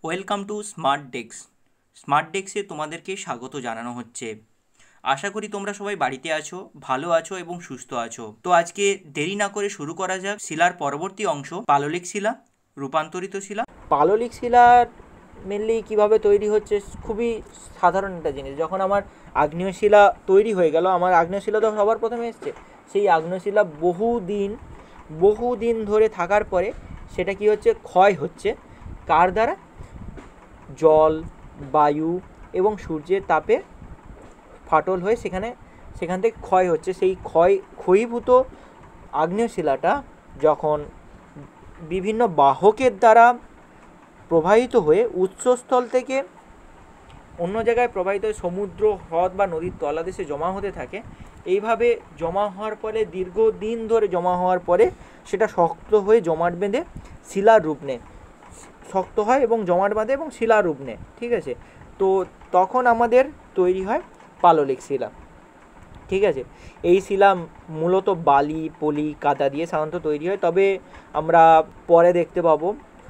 Welcome to smart desk. Smart ডেস্কে তোমাদেরকে স্বাগত জানানো হচ্ছে। আশা করি তোমরা সবাই বাড়িতে আছো, ভালো আছো এবং সুস্থ আছো। তো আজকে দেরি না করে শুরু করা যাক শিলার পরবর্তী অংশ, পাললিক শিলা, রূপান্তরিত শিলা। পাললিক শিলার মেনলি কীভাবে তৈরি হচ্ছে, খুবই সাধারণ একটা জিনিস। যখন আমার আগ্নেয় শিলা তৈরি হয়ে গেল, আমার আগ্নেয় শিলা তো সবার প্রথমে এসছে, সেই আগ্নেয় শিলা বহুদিন ধরে থাকার পরে সেটা কি হচ্ছে, ক্ষয় হচ্ছে। কার দ্বারা? জল, বায়ু এবং সূর্যের তাপে ফাটল হয়ে সেখান থেকে ক্ষয় হচ্ছে। সেই ক্ষয়ীভূত আগ্নেয় শিলাটা যখন বিভিন্ন বাহকের দ্বারা প্রবাহিত হয়ে উৎসস্থল থেকে অন্য জায়গায় প্রবাহিত হয়ে সমুদ্র, হ্রদ বা নদীর তলাদেশে জমা হতে থাকে। এইভাবে জমা হওয়ার পরে, দীর্ঘদিন ধরে জমা হওয়ার পরে সেটা শক্ত হয়ে জমাট বেঁধে শিলার রূপ নেয়, শক্ত হয় এবং জমাট বাঁধে এবং শিলার রূপ নেয়। ঠিক আছে, তো তখন আমাদের তৈরি হয় পাললিক শিলা। ঠিক আছে, এই শিলা মূলত বালি, পলি, কাদা দিয়ে সাধারণত তৈরি হয়। তবে আমরা পরে দেখতে পাবো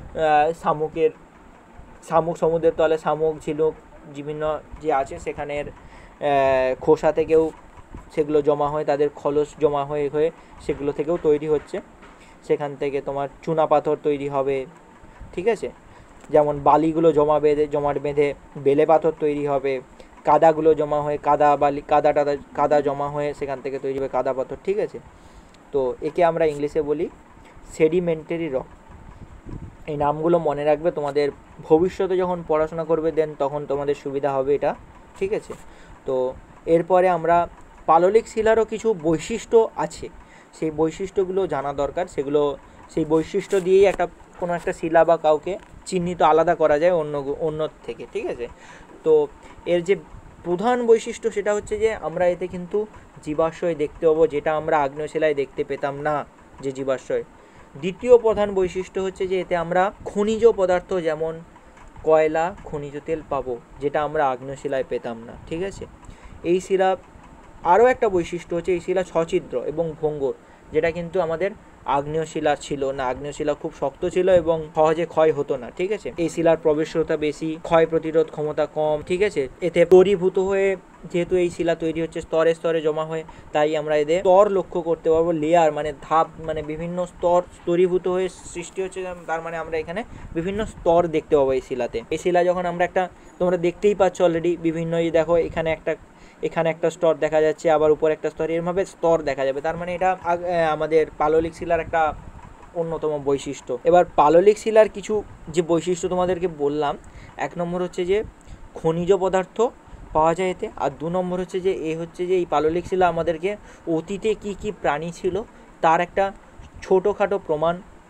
সমুদ্রের তলে শামুক, ঝিনুক বিভিন্ন যে আছে সেখানের খোসা থেকেও সেগুলো জমা হয়, তাদের খলস জমা হয়ে সেগুলো থেকেও তৈরি হচ্ছে। সেখান থেকে তোমার চুনা পাথর তৈরি হবে। ঠিক আছে, যেমন বালিগুলো জমাট বেঁধে বেলে পাথর তৈরি হবে, কাদাগুলো জমা হয়ে কাদা জমা হয়ে সেখান থেকে তৈরি হবে কাদা পাথর। ঠিক আছে, তো একে আমরা ইংলিশে বলি সেডিমেন্টারি রক। এই নামগুলো মনে রাখবে, তোমাদের ভবিষ্যতে যখন পড়াশোনা করবে দেন তখন তোমাদের সুবিধা হবে এটা। ঠিক আছে, তো এরপরে আমরা পাললিক শিলারও কিছু বৈশিষ্ট্য আছে, সেই বৈশিষ্ট্যগুলো জানা দরকার। সেই বৈশিষ্ট্য দিয়েই কোনো একটা শিলা বা কাউকে চিহ্নিত আলাদা করা যায় অন্য থেকে। ঠিক আছে, তো এর যে প্রধান বৈশিষ্ট্য সেটা হচ্ছে যে আমরা এতে কিন্তু জীবাশ্রয় দেখতে পাবো, যেটা আমরা আগ্নেয় শিলায় দেখতে পেতাম না, যে জীবাশ্রয়। দ্বিতীয় প্রধান বৈশিষ্ট্য হচ্ছে যে এতে আমরা খনিজ পদার্থ যেমন কয়লা, খনিজ তেল পাবো, যেটা আমরা আগ্নেয় শিলায় পেতাম না। ঠিক আছে, এই শিলা আরও একটা বৈশিষ্ট্য হচ্ছে এই শিলা সছিদ্র এবং ভঙ্গুর, যেটা কিন্তু আমাদের আগ্নেয় শিলা ছিল না। আগ্নেয় শিলা খুব শক্ত ছিল এবং সহজে ক্ষয় হতো না। ঠিক আছে, এই শিলার প্রবেশতা বেশি, ক্ষয় প্রতিরোধ ক্ষমতা কম। ঠিক আছে, এতে তরীভূত হয়ে, যেহেতু এই শিলা তৈরি হচ্ছে স্তরে স্তরে জমা হয়ে, তাই আমরা এদের স্তর লক্ষ্য করতে পারবো। লেয়ার মানে ধাপ, মানে বিভিন্ন স্তর স্তরীভূত হয়ে সৃষ্টি হচ্ছে, তার মানে আমরা এখানে বিভিন্ন স্তর দেখতে পাবো এই শিলাতে। এই শিলা যখন আমরা তোমরা দেখতেই পাচ্ছ অলরেডি, বিভিন্ন দেখো এখানে একটা স্তর দেখা যাচ্ছে, আবার উপর একটা স্তর, এরভাবে স্তর দেখা যাবে। তার মানে এটা আমাদের পাললিক শিলার একটা অন্যতম বৈশিষ্ট্য। এবার পাললিক শিলার কিছু যে বৈশিষ্ট্য তোমাদেরকে বললাম, 1 নম্বর হচ্ছে যে খনিজ পদার্থ পাওয়া যায় এতে, আর 2 নম্বর হচ্ছে যে এই পাললিক শিলা আমাদেরকে অতীতে কি প্রাণী ছিল তার একটা ছোটোখাটো প্রমাণ,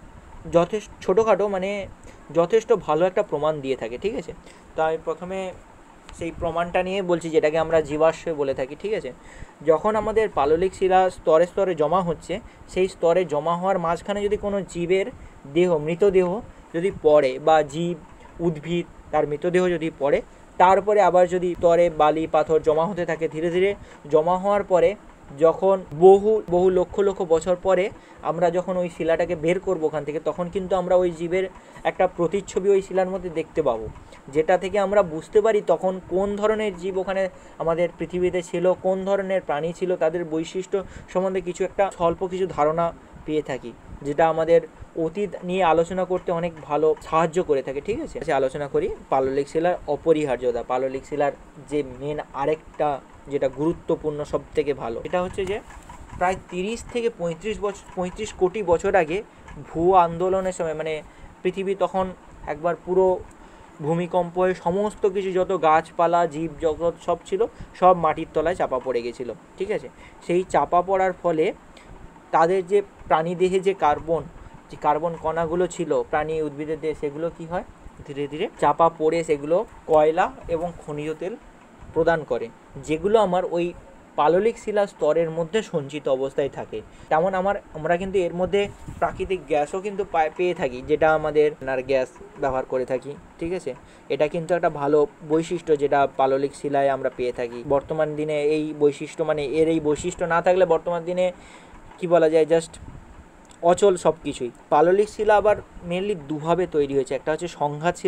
যথেষ্ট ভালো একটা প্রমাণ দিয়ে থাকে। ঠিক আছে, তাই প্রথমে সেই প্রমাণটা নিয়ে বলছি, যেটাকে আমরা জীবাশ্রয় বলে থাকি। ঠিক আছে, যখন আমাদের পাললিক শিলা স্তরে স্তরে জমা হচ্ছে, সেই স্তরে জমা হওয়ার মাঝখানে যদি কোনো জীবের মৃতদেহ যদি পড়ে, বা উদ্ভিদ তার মৃতদেহ যদি পড়ে, তারপরে আবার যদি স্তরে বালি পাথর জমা হতে থাকে, ধীরে ধীরে জমা হওয়ার পরে যখন বহু লক্ষ বছর পরে আমরা যখন ওই শিলাটাকে বের করবো ওখান থেকে, তখন কিন্তু আমরা ওই জীবের একটা প্রতিচ্ছবি ওই শিলার মধ্যে দেখতে পাবো, যেটা থেকে আমরা বুঝতে পারি তখন কোন ধরনের জীব ওখানে আমাদের পৃথিবীতে ছিল, কোন ধরনের প্রাণী ছিল, তাদের বৈশিষ্ট্য সম্বন্ধে স্বল্প কিছু ধারণা পেয়ে থাকি, যেটা আমাদের অতীত নিয়ে আলোচনা করতে অনেক ভালো সাহায্য করে থাকে। ঠিক আছে, আলোচনা করি পাললিক শিলার অপরিহার্যতা। পাললিক শিলার যে মেন আরেকটা যেটা গুরুত্বপূর্ণ, সব থেকে ভালো, এটা হচ্ছে যে প্রায় 30 থেকে 35 কোটি বছর আগে ভূ আন্দোলনের সময়, মানে পৃথিবী তখন একবার পুরো ভূমিকম্প হয়ে সমস্ত কিছু, যত গাছপালা, জীব জগৎ সব ছিল, সব মাটির তলায় চাপা পড়ে গেছিলো। ঠিক আছে, সেই চাপা পড়ার ফলে তাদের যে প্রাণীদেহে যে কার্বন কণাগুলো ছিল প্রাণী উদ্ভিদের দেহে, সেগুলো কি হয়, ধীরে ধীরে চাপা পড়ে সেগুলো কয়লা এবং খনিজ তেল প্রদান করে, যেগুলো আমার ওই পাললিক শিলা স্তরের মধ্যে সঞ্চিত অবস্থায় থাকে। তেমন আমরা কিন্তু এর মধ্যে প্রাকৃতিক গ্যাসও কিন্তু পেয়ে থাকি, যেটা আমাদের গ্যাস ব্যবহার করে থাকি। ঠিক আছে, এটা কিন্তু একটা ভালো বৈশিষ্ট্য যেটা পাললিক শিলায় আমরা পেয়ে থাকি। বর্তমান দিনে এই বৈশিষ্ট্য, মানে এই বৈশিষ্ট্য না থাকলে বর্তমান দিনে কি বলা যায়, জাস্ট অচল সব কিছুই। পাললিক শিলা আবার মেনলি দুভাবে তৈরি হয়েছে, একটা হচ্ছে সংঘাত শিলা,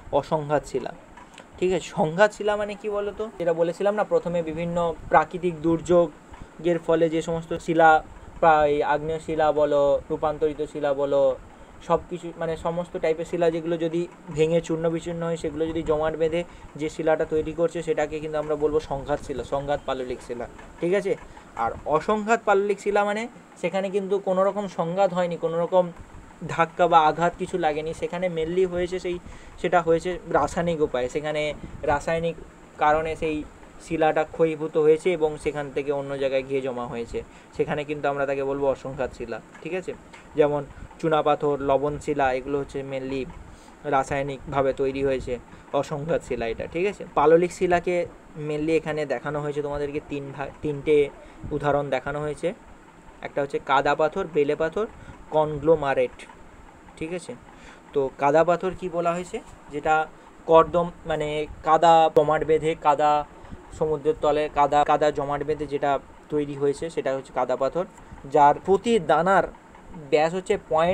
অসংঘাত শিলা। ঠিক আছে, সংঘাত শিলা মানে কি বলতো, যেটা বলেছিলাম না প্রথমে, বিভিন্ন প্রাকৃতিক দুর্যোগের ফলে যে সমস্ত শিলা, প্রায় আগ্নেয় শিলা বলো, রূপান্তরিত শিলা বলো, সব কিছু মানে সমস্ত টাইপের শিলা যেগুলো যদি ভেঙে চূর্ণ বিচূর্ণ হয়, সেগুলো যদি জমাট বেঁধে যে শিলাটা তৈরি করছে সেটাকে কিন্তু আমরা বলবো সংঘাত শিলা, সংঘাত পাললিক শিলা। ঠিক আছে, আর অসংঘাত পাললিক শিলা মানে সেখানে কিন্তু কোনো রকম সংঘাত হয়নি, কোনো রকম ধাক্কা বা আঘাত কিছু লাগেনি, সেখানে মেনলি হয়েছে সেটা হয়েছে রাসায়নিক উপায়ে, সেখানে রাসায়নিক কারণে সেই শিলাটা ক্ষয়ীভূত হয়েছে এবং সেখান থেকে অন্য জায়গায় গিয়ে জমা হয়েছে, সেখানে কিন্তু আমরা তাকে বলবো অসংঘাত শিলা। ঠিক আছে, যেমন চুনাপাথর, লবণ শিলা, এগুলো হচ্ছে মেনলি রাসায়নিকভাবে তৈরি হয়েছে, অসংঘাত শিলা এটা। ঠিক আছে, পাললিক শিলাকে মেনলি এখানে দেখানো হয়েছে তোমাদেরকে তিনটে উদাহরণ দেখানো হয়েছে। একটা হচ্ছে কাদা পাথর, বেলে পাথর, কনগ্লোমারেট। ঠিক আছে, তো কাদা পাথর কি বলা হয়েছে, যেটা কর্দম মানে কাদা জমাট বেঁধে, কাদা সমুদ্রের তলে কাদা জমাট বেঁধে যেটা তৈরি হয়েছে সেটা হচ্ছে কাদা পাথর, যার প্রতি দানার ব্যাস হচ্ছে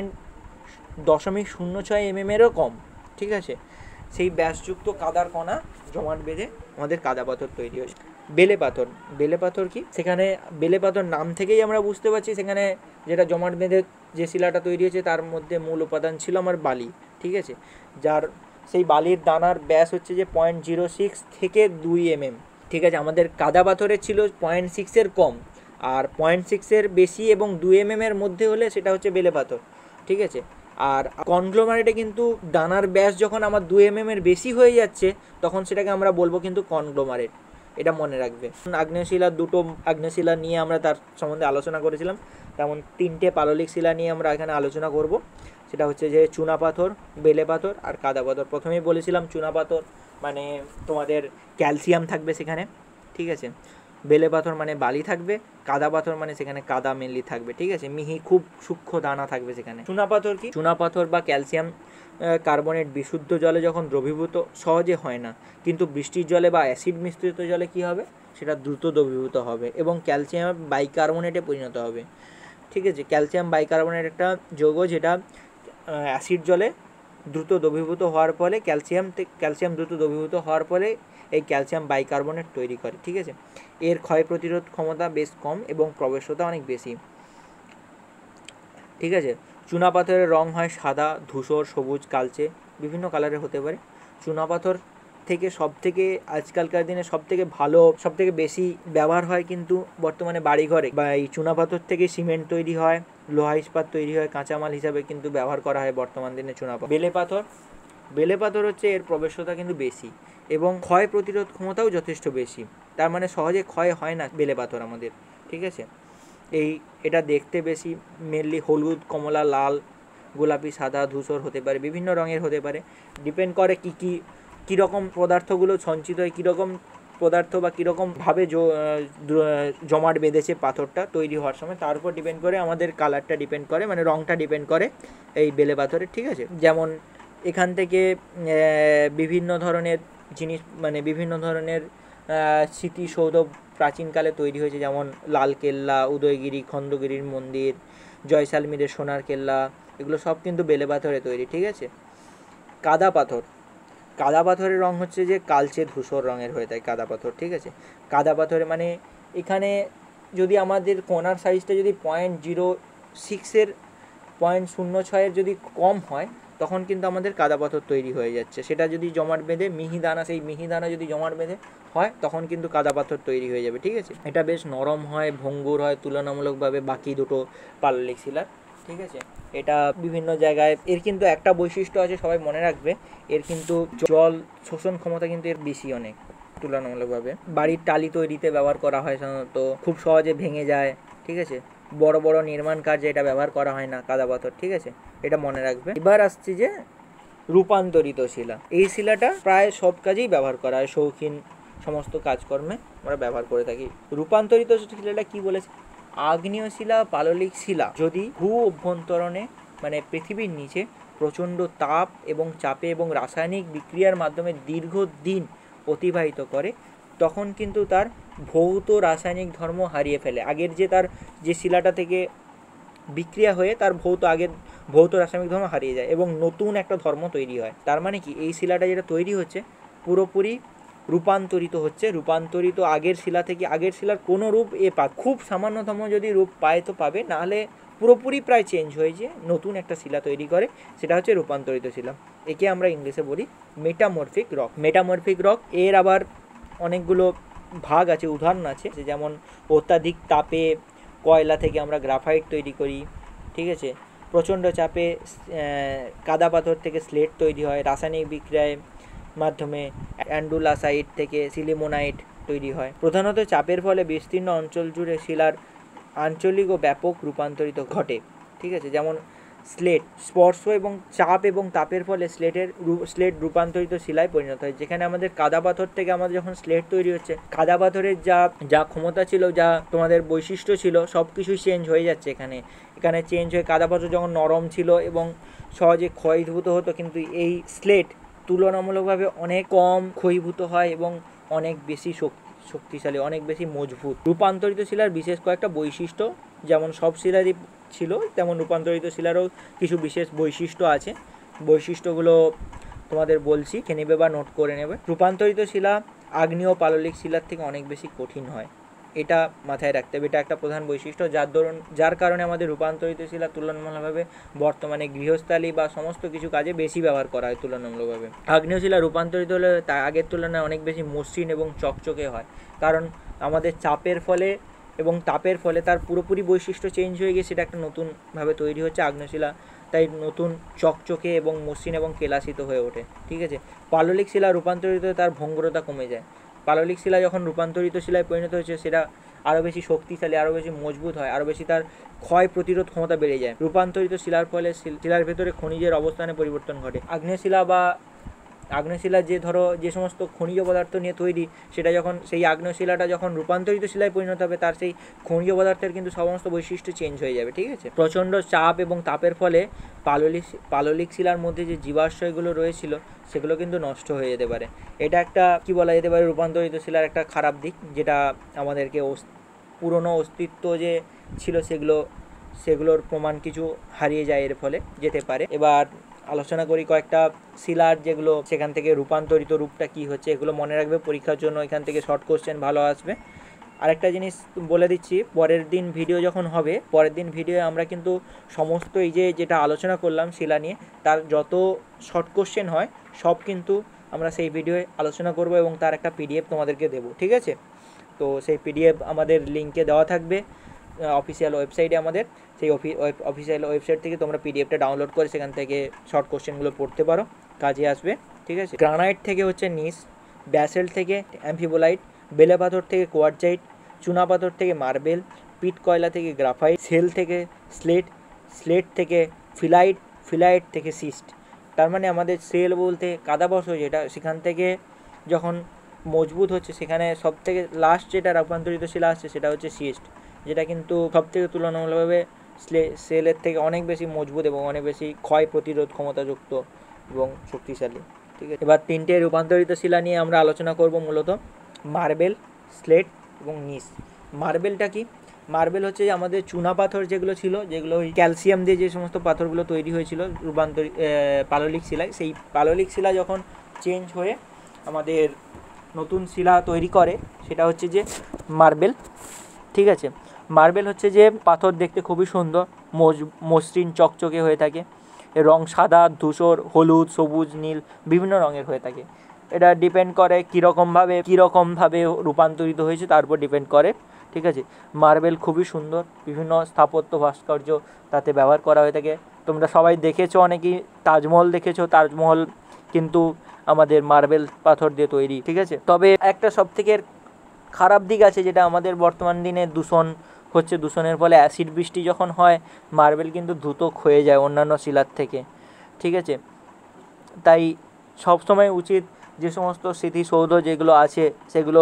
0.06 mm-এরও কম। ঠিক আছে, সেই ব্যাসযুক্ত কাদার কণা জমাট বেঁধে আমাদের কাদা পাথর তৈরি হয়েছে। বেলে পাথর, বেলে পাথর কি, সেখানে বেলে পাথর নাম থেকেই আমরা বুঝতে পারছি সেখানে যেটা জমাট বেঁধে যে শিলাটা তৈরি হয়েছে তার মধ্যে মূল উপাদান ছিল আমার বালি। ঠিক আছে, যার সেই বালির দানার ব্যাস হচ্ছে যে 0.06 থেকে 2 mm। ঠিক আছে, আমাদের কাদা পাথরের ছিল 0.6-এর কম, আর 0.6-এর বেশি এবং 2 mm-এর মধ্যে হলে সেটা হচ্ছে বেলে পাথর। ঠিক আছে, আর কনগ্লোমারেটে কিন্তু দানার ব্যাস যখন আমার 2 mm-এর বেশি হয়ে যাচ্ছে তখন সেটাকে আমরা বলবো কিন্তু কনগ্লোমারেট, এটা মনে রাখবে। আগ্নেয়শিলা, দুটো আগ্নেয়শিলা নিয়ে আমরা তার সম্বন্ধে আলোচনা করেছিলাম, তেমন তিনটে পাললিক শিলা নিয়ে আমরা এখানে আলোচনা করব। সেটা হচ্ছে যে চুনা পাথর, বেলে পাথর আর কাদা পাথর। প্রথমেই বলেছিলাম চুনা পাথর মানে তোমাদের ক্যালসিয়াম থাকবে সেখানে। ঠিক আছে, বেলে পাথর মানে বালি থাকবে, কাদা পাথর মানে সেখানে কাদা মেনলি থাকবে। ঠিক আছে, মিহি খুব সূক্ষ্ম দানা থাকবে সেখানে। চুনা পাথর কি, চুনা পাথর বা ক্যালসিয়াম কার্বনেট বিশুদ্ধ জলে যখন দ্রবীভূত সহজে হয় না, কিন্তু বৃষ্টির জলে বা অ্যাসিড মিশ্রিত জলে কি হবে, সেটা দ্রুত দ্রবীভূত হবে এবং ক্যালসিয়াম বাইকার্বনেটে পরিণত হবে। ঠিক আছে, ক্যালসিয়াম বাইকার্বনেট একটা যৌগ যেটা অ্যাসিড জলে দ্রুত দ্রবীভূত হওয়ার ফলে ক্যালসিয়াম দ্রুত দ্রবীভূত হওয়ার ফলে এই ক্যালসিয়াম বাইকার্বনেট তৈরি করে। ঠিক আছে, এর ক্ষয় প্রতিরোধ ক্ষমতা বেশ কম এবং প্রবেশতা অনেক বেশি। ঠিক আছে, চুনা পাথরের রং হয় সাদা, ধূসর, সবুজ, কালচে, বিভিন্ন কালারের হতে পারে। চুনা পাথর থেকে সবথেকে আজকালকার দিনে সবথেকে ভালো, সবথেকে বেশি ব্যবহার হয় কিন্তু বর্তমানে বাড়িঘরে, বা এই চুনা পাথর থেকে সিমেন্ট তৈরি হয়, লোহা ইস্পাত তৈরি হয়, কাঁচামাল হিসাবে কিন্তু ব্যবহার করা হয় বর্তমান দিনে চুনা পাথর। বেলে পাথর হচ্ছে এর প্রবেশতা কিন্তু বেশি এবং ক্ষয় প্রতিরোধ ক্ষমতাও যথেষ্ট বেশি, তার মানে সহজে ক্ষয় হয় না বেলে পাথর আমাদের। ঠিক আছে, এটা দেখতে বেশি মেনলি হলুদ, কমলা, লাল, গোলাপি, সাদা, ধূসর হতে পারে, বিভিন্ন রঙের হতে পারে, ডিপেন্ড করে কীরকম পদার্থগুলো সঞ্চিত হয়, কীরকম পদার্থ বা কীরকমভাবে জমাট বেঁধেছে পাথরটা তৈরি হওয়ার সময়, তার উপর ডিপেন্ড করে আমাদের কালারটা ডিপেন্ড করে, মানে রঙটা ডিপেন্ড করে এই বেলে পাথরের। ঠিক আছে, যেমন এখান থেকে বিভিন্ন ধরনের জিনিস, মানে বিভিন্ন ধরনের স্মৃতিসৌধ প্রাচীনকালে তৈরি হয়েছে, যেমন লালকেল্লা, উদয়গিরি, খণ্ডগিরির মন্দির, জয়সালমীরের সোনার কেল্লা, এগুলো সব কিন্তু বেলে পাথরে তৈরি। ঠিক আছে, কাদা পাথরের রং হচ্ছে যে কালচে ধূসর রঙের হয়ে থাকে কাদা পাথর। ঠিক আছে, কাদা পাথরে মানে এখানে যদি আমাদের কোণার সাইজটা যদি 0.06-এর 0.06-এর যদি কম হয় তখন কিন্তু আমাদের কাদা পাথর তৈরি হয়ে যাচ্ছে। সেটা যদি জমাট বেঁধে সেই মিহিদানা যদি জমাট বেঁধে হয় তখন কিন্তু কাদা পাথর তৈরি হয়ে যাবে। ঠিক আছে, এটা বেশ নরম হয়, ভঙ্গুর হয় তুলনামূলকভাবে বাকি দুটো পাললিক শিলার। ঠিক আছে, এটা বিভিন্ন জায়গায়, এর কিন্তু একটা বৈশিষ্ট্য আছে সবাই মনে রাখবে, এর কিন্তু জল শোষণ ক্ষমতা কিন্তু এর বেশি অনেক তুলনামূলকভাবে। বাড়ির টালি তৈরিতে ব্যবহার করা হয় সাধারণত, খুব সহজে ভেঙে যায়। ঠিক আছে, বড় বড় নির্মাণ কাজে এটা ব্যবহার করা হয় না কাদা পাথর। ঠিক আছে, এটা মনে রাখবে। এবার আসছি যে রূপান্তরিত শিলা, এই শিলাটা প্রায় সব কাজেই ব্যবহার করা হয়, শৌখিন সমস্ত কাজকর্মে আমরা ব্যবহার করে থাকি। রূপান্তরিত শিলাটা কি বলেছে, আগ্নেয় শিলা, পাললিক শিলা যদি ভূ অভ্যন্তরণে মানে পৃথিবীর নিচে প্রচণ্ড তাপ এবং চাপে এবং রাসায়নিক বিক্রিয়ার মাধ্যমে দীর্ঘদিন অতিবাহিত করে তখন কিন্তু তার ভৌত রাসায়নিক ধর্ম হারিয়ে ফেলে। আগের যে শিলাটা থেকে বিক্রিয়া হয়ে তার ভৌত আগের ভৌত রাসায়নিক ধর্ম হারিয়ে যায় এবং নতুন একটা ধর্ম তৈরি হয়। তার মানে কি, এই শিলাটা যেটা তৈরি হচ্ছে পুরোপুরি রূপান্তরিত হচ্ছে, রূপান্তরিত আগের শিলা থেকে, আগের শিলার কোনো রূপ খুব সামান্যতম যদি রূপ পায় তো পাবে, নাহলে পুরোপুরি প্রায় চেঞ্জ হয়েছে, নতুন একটা শিলা তৈরি করে, সেটা হচ্ছে রূপান্তরিত শিলা। একে আমরা ইংলিশে বলি মেটামরফিক রক। মেটামরফিক রক এর আবার অনেকগুলো ভাগ আছে, উদাহরণ আছে, যেমন অত্যাধিক তাপে কয়লা থেকে আমরা গ্রাফাইট তৈরি করি, ঠিক আছে। প্রচণ্ড চাপে কাদা পাথর থেকে স্লেট তৈরি হয়, রাসায়নিক বিক্রিয়ায় মাধ্যমে অ্যান্ডুলাসাইট থেকে সিলিমোনাইট তৈরি হয়। প্রধানত চাপের ফলে বিস্তীর্ণ অঞ্চল জুড়ে শিলার আঞ্চলিক ও ব্যাপক রূপান্তরিত ঘটে, ঠিক আছে। যেমন স্লেট, স্পর্শ এবং চাপ এবং তাপের ফলে স্লেট রূপান্তরিত শিলায় পরিণত হয়। যেখানে আমাদের কাদা পাথর থেকে আমাদের যখন স্লেট তৈরি হচ্ছে, কাদা পাথরের যা ক্ষমতা ছিল, যা তোমাদের বৈশিষ্ট্য ছিল, সব কিছুই চেঞ্জ হয়ে যাচ্ছে এখানে চেঞ্জ হয়ে কাদা পাথর যখন নরম ছিল এবং সহজে ক্ষয়ীভূত হতো, কিন্তু এই স্লেট তুলনামূলকভাবে অনেক কম ক্ষয়ীভূত হয় এবং অনেক বেশি শক্তিশালী, অনেক বেশি মজবুত। রূপান্তরিত শিলার বিশেষ কয়েকটা বৈশিষ্ট্য, যেমন সব শিলারই ছিল তেমন রূপান্তরিত শিলারও কিছু বিশেষ বৈশিষ্ট্য আছে। বৈশিষ্ট্যগুলো তোমাদের বলছি, খেয়ে নেবে বা নোট করে নেবে। রূপান্তরিত শিলা আগ্নেয় পাললিক শিলার থেকে অনেক বেশি কঠিন হয়, এটা মাথায় রাখতে হবে। এটা একটা প্রধান বৈশিষ্ট্য যার কারণে আমাদের রূপান্তরিত শিলা তুলনামূলকভাবে বর্তমানে গৃহস্থালী বা সমস্ত কিছু কাজে বেশি ব্যবহার করা হয় তুলনামূলকভাবে। আগ্নেয় শিলা রূপান্তরিত হলে তা আগের তুলনায় অনেক বেশি মসৃণ এবং চকচকে হয়, কারণ আমাদের চাপের ফলে এবং তাপের ফলে তার পুরোপুরি বৈশিষ্ট্য চেঞ্জ হয়ে গিয়ে সেটা একটা নতুনভাবে তৈরি হচ্ছে আগ্নেয় শিলা, তাই নতুন চকচকে এবং মসৃণ এবং কেলাসিত হয়ে ওঠে, ঠিক আছে। পাললিক শিলা রূপান্তরিত হয়ে তার ভঙ্গুরতা কমে যায়। পাললিক শিলা যখন রূপান্তরিত শিলায় পরিণত হয়েছে, সেটা আরও বেশি শক্তিশালী, আরও বেশি মজবুত হয়, আরও বেশি তার ক্ষয় প্রতিরোধ ক্ষমতা বেড়ে যায়। রূপান্তরিত শিলার ফলে শিলার ভেতরে খনিজের অবস্থানে পরিবর্তন ঘটে। আগ্নেয় শিলা যে সমস্ত খনিজ পদার্থ নিয়ে তৈরি, সেটা যখন সেই আগ্নেয় শিলাটা যখন রূপান্তরিত শিলায় পরিণত হবে, তার সেই খনিজ পদার্থের কিন্তু সমস্ত বৈশিষ্ট্য চেঞ্জ হয়ে যাবে, ঠিক আছে। প্রচণ্ড চাপ এবং তাপের ফলে পাললিক শিলার মধ্যে যে জীবাশ্রয়গুলো রয়েছিল সেগুলো কিন্তু নষ্ট হয়ে যেতে পারে। এটা একটা কি বলা যেতে পারে, রূপান্তরিত শিলার একটা খারাপ দিক, যেটা আমাদেরকে পুরনো অস্তিত্ব যে ছিল সেগুলোর প্রমাণ কিছু হারিয়ে যায়, এর ফলে যেতে পারে। এবার আলোচনা করি কয়েকটা শিলার যেগুলো সেখান থেকে রূপান্তরিত রূপটা কি হচ্ছে, এগুলো মনে রাখবে পরীক্ষার জন্য, এখান থেকে শর্ট কোশ্চেন ভালো আসবে। আরেকটা জিনিস বলে দিচ্ছি, পরের দিন ভিডিও যখন হবে, পরের দিন ভিডিও আমরা কিন্তু সমস্ত এই যেটা আলোচনা করলাম শিলা নিয়ে, তার যত শর্ট কোশ্চেন হয় সব কিন্তু আমরা সেই ভিডিওয়ে আলোচনা করব এবং তার একটা পিডিএফ তোমাদেরকে দেবো, ঠিক আছে। তো সেই পিডিএফ আমাদের লিঙ্কে দেওয়া থাকবে অফিসিয়াল ওয়েবসাইটে আমাদের, সেই অফিসিয়াল ওয়েবসাইট থেকে তোমরা পিডিএফটা ডাউনলোড করে সেখান থেকে শর্ট কোশ্চেনগুলো পড়তে পারো, কাজে আসবে, ঠিক আছে। গ্রানাইট থেকে হচ্ছে নিস, ব্যাসেল্ট থেকে অ্যাম্ফিবোলাইট, বেলে পাথর থেকে কোয়ার্টজাইট, চুনা পাথর থেকে মার্বেল, পিট কয়লা থেকে গ্রাফাইট, সেল থেকে স্লেট থেকে ফিলাইট থেকে সিস্ট। তার মানে আমাদের সেল বলতে কাদা পাথর যেটা, সেখান থেকে যখন মজবুত হচ্ছে, সেখানে সব থেকে লাস্ট যেটা রূপান্তরিত শিলা আসছে সেটা হচ্ছে সিস্ট, যেটা কিন্তু সব থেকে তুলনামূলকভাবে সেলের থেকে অনেক বেশি মজবুত এবং অনেক বেশি ক্ষয় প্রতিরোধ ক্ষমতাযুক্ত এবং শক্তিশালী, ঠিক আছে। এবার তিনটে রূপান্তরিত শিলা নিয়ে আমরা আলোচনা করব, মূলত মার্বেল, স্লেট এবং নিস। মার্বেলটা কি? মার্বেল হচ্ছে আমাদের চুনা পাথর যেগুলো ছিল, যেগুলো ওই ক্যালসিয়াম দিয়ে যে সমস্ত পাথরগুলো তৈরি হয়েছিল পাললিক শিলায়, সেই পাললিক শিলা যখন চেঞ্জ হয়ে আমাদের নতুন শিলা তৈরি করে, সেটা হচ্ছে যে মার্বেল, ঠিক আছে। মার্বেল হচ্ছে যে পাথর দেখতে খুবই সুন্দর, মসৃণ চকচকে হয়ে থাকে, এর রং সাদা, ধূসর, হলুদ, সবুজ, নীল বিভিন্ন রঙের হয়ে থাকে। এটা ডিপেন্ড করে কীরকমভাবে রূপান্তরিত হয়েছে তার উপর ডিপেন্ড করে, ঠিক আছে। মার্বেল খুবই সুন্দর, বিভিন্ন স্থাপত্য ভাস্কর্য তাতে ব্যবহার করা হয়ে থাকে। তোমরা সবাই দেখেছো, অনেকেই তাজমহল দেখেছো, তাজমহল কিন্তু আমাদের মার্বেল পাথর দিয়ে তৈরি, ঠিক আছে। তবে একটা সবথেকে খারাপ দিক আছে, যেটা আমাদের বর্তমান দিনে দূষণের ফলে অ্যাসিড বৃষ্টি যখন হয়, মার্বেল কিন্তু দ্রুত ক্ষয়ে যায় অন্যান্য শিলার থেকে, ঠিক আছে। তাই সবসময় উচিত যে সমস্ত স্মৃতিসৌধ যেগুলো আছে সেগুলো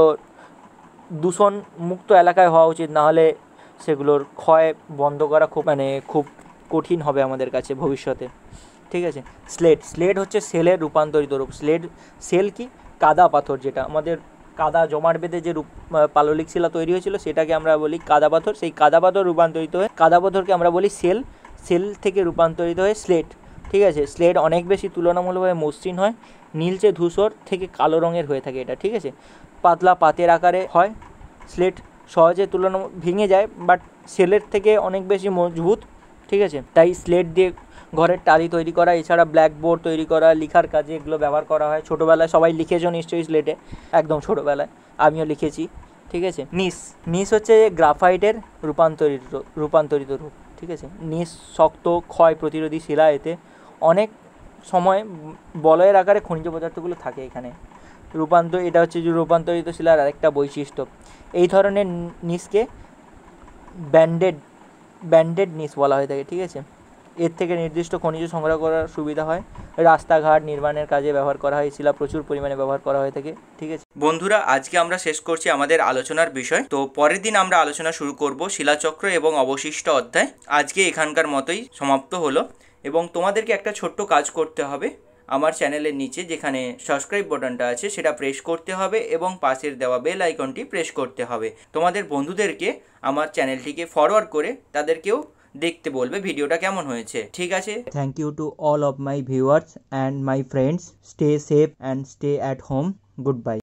দূষণ মুক্ত এলাকায় হওয়া উচিত, নাহলে সেগুলোর ক্ষয় বন্ধ করা খুব কঠিন হবে আমাদের কাছে ভবিষ্যতে, ঠিক আছে। স্লেট হচ্ছে সেলের রূপান্তরিত রূপ। সেল কি? কাদা পাথর, যেটা আমাদের কাদা জমাট বেঁধে যে পাললিক শিলা তৈরি হয়েছিল সেটাকে আমরা বলি কাদা পাথর। সেই কাদা পাথর রূপান্তরিত হয়ে কাদা পাথরকে আমরা বলি সেল। সেল থেকে রূপান্তরিত হয়ে স্লেট, ঠিক আছে। স্লেট অনেক বেশি তুলনামূলকভাবে মসৃণ হয়, নীলচে ধূসর থেকে কালো রঙের হয়ে থাকে এটা, ঠিক আছে। পাতলা পাতের আকারে হয়। স্লেট সহজে ভেঙে যায়, বাট সেলের থেকে অনেক বেশি মজবুত, ঠিক আছে। তাই স্লেট দিয়ে ঘরের টালি তৈরি করা, এছাড়া ব্ল্যাকবোর্ড তৈরি করা, লেখার কাজে এগুলো ব্যবহার করা হয়। ছোটোবেলায় সবাই লিখেছো নিশ্চয়ই স্লেটে, একদম ছোটোবেলায় আমিও লিখেছি, ঠিক আছে। নিস হচ্ছে গ্রাফাইটের রূপান্তরিত রূপ, ঠিক আছে। নিস শক্ত, ক্ষয় প্রতিরোধী শিলা। এতে অনেক সময় বলয়ের আকারে খনিজ পদার্থগুলো থাকে এখানে। এটা হচ্ছে যে রূপান্তরিত শিলার আরেকটা বৈশিষ্ট্য। এই ধরনের নিসকে ব্যান্ডেড নিস বলা হয়ে থাকে, ঠিক আছে। এর থেকে নির্দিষ্ট খনিজ সংগ্রহ করার সুবিধা হয়। রাস্তাঘাট নির্মাণের কাজে ব্যবহার করা হয়। শিলা প্রচুর পরিমাণে ব্যবহার করা হয়ে থাকে, ঠিক আছে। বন্ধুরা, আজকে আমরা শেষ করছি আমাদের আলোচনার বিষয়। তো পরের দিন আমরা আলোচনা শুরু করব শিলাচক্র এবং অবশিষ্ট অধ্যায়। আজকে এখানকার মতোই সমাপ্ত হলো, এবং তোমাদেরকে একটা ছোট্ট কাজ করতে হবে। আমার চ্যানেলের নিচে যেখানে সাবস্ক্রাইব বাটনটা আছে সেটা প্রেস করতে হবে এবং পাশের দেওয়া বেল আইকনটি প্রেস করতে হবে। তোমাদের বন্ধুদেরকে আমার চ্যানেলটিকে ফরওয়ার্ড করে তাদেরকেও দেখতে বলবে ভিডিওটা কেমন হয়েছে, ঠিক আছে। Thank you to all of my viewers and my friends. Stay safe and stay at home. Good bye.